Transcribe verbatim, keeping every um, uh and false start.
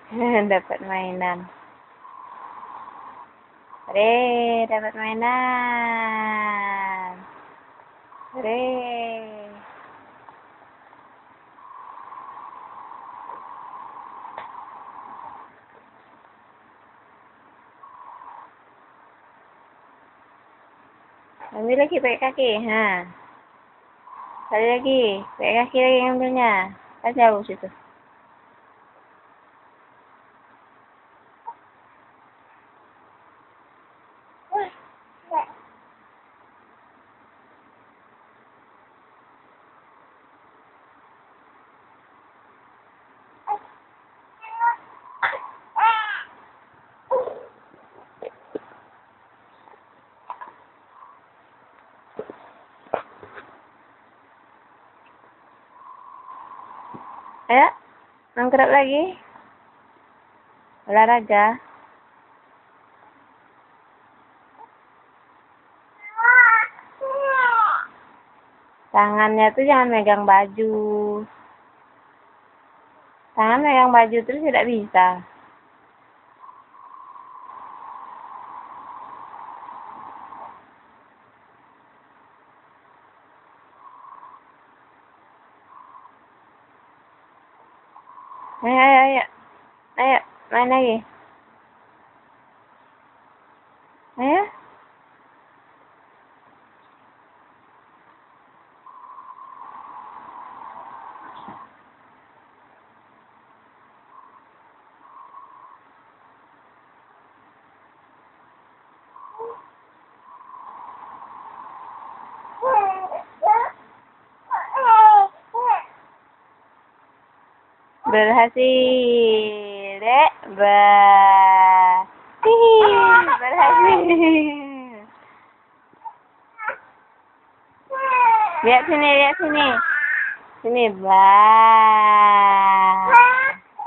Dapat mainan. Re, dapat mainan. Re. Ambil lagi pakai kaki. Ha. Sekali lagi. Pakai kaki lagi ngambilnya. Kan jauh situ. Ayo, mangkrap lagi. Olahraga. Tangannya tuh jangan megang baju. Tangan megang baju terus tidak bisa. Ayo, ayo, ayo. Ayo, main lagi. Ayo. Berhasil, dek. Bah. Hihi, berhasil. Lihat sini, lihat sini. Sini, bah.